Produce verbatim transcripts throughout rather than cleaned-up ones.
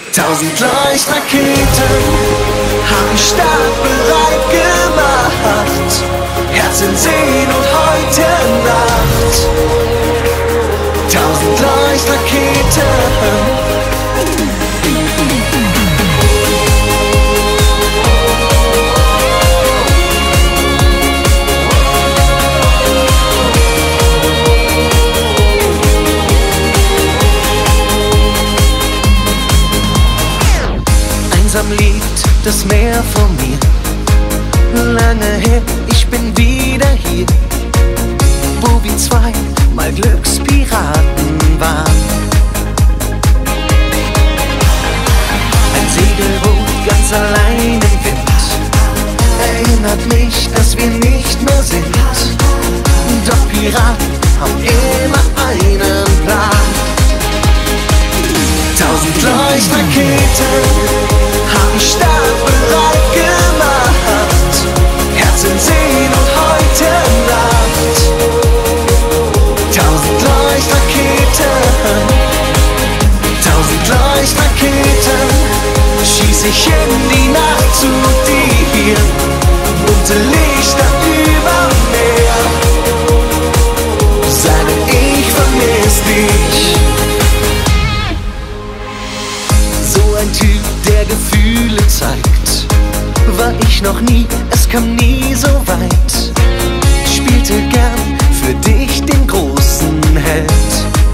Tausend Leuchtraketen haben startbereit gemacht. Herzen sehen und heute Nacht. Tausend Leuchtraketen. Einsam liegt das Meer vor mir. Lange her, ich bin wieder hier, wo wir zwei mal Glückspiraten waren. Ein Segelboot ganz allein im Wind erinnert mich, dass wir nicht mehr sind. Doch Piraten haben immer einen Plan. Tausend Leuchtraketen haben startbereit gemacht. Herzen sehen und heute Nacht. Tausend Leuchtraketen. Tausend Leuchtraketen. Schieß ich in die Nacht zu dir. Bunte Lichter über Meer. Sage ich vermiss dich. So ein Typ, der Gefühle zeigt, war ich noch nie, es kam nie so weit. Spielte gern für dich den großen Held.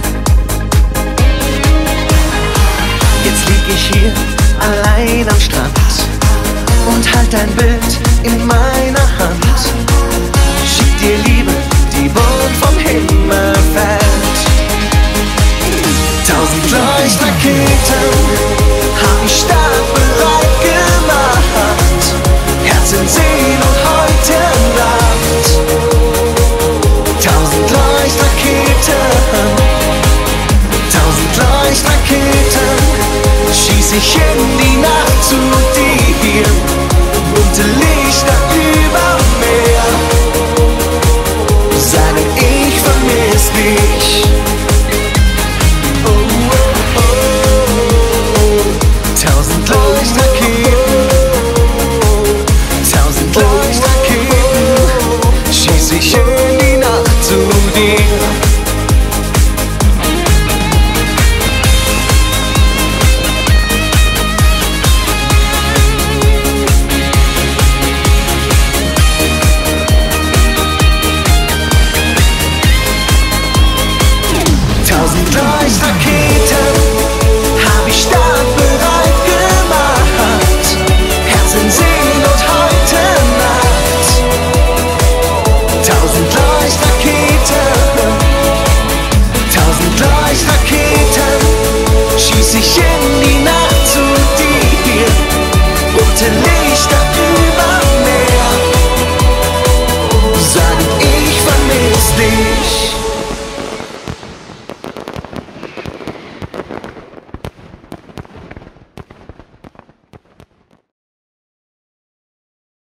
Jetzt lieg ich hier allein am Strand und halt dein Bild in meiner Hand. Schick dir Liebe, die bunt vom Himmel fällt. Tausend Leuchtraketen haben startbereit gemacht. Herzen sehen und heute Nacht. Tausend Leuchtraketen. Tausend Leuchtraketen. Schieß ich in die Nacht zu dir. Bunte Lichter über Meer. Sage ich vermiss dich. Tausend Leuchtraketen, tausend Leuchtraketen, schieß ich in die Nacht zu dir. Tausend Leuchtraketen hab ich startbereit gemacht. Herzen sehen und heute Nacht. Tausend Leuchtraketen. Tausend Leuchtraketen. Schieß ich in die Nacht zu dir. Bunte Lichter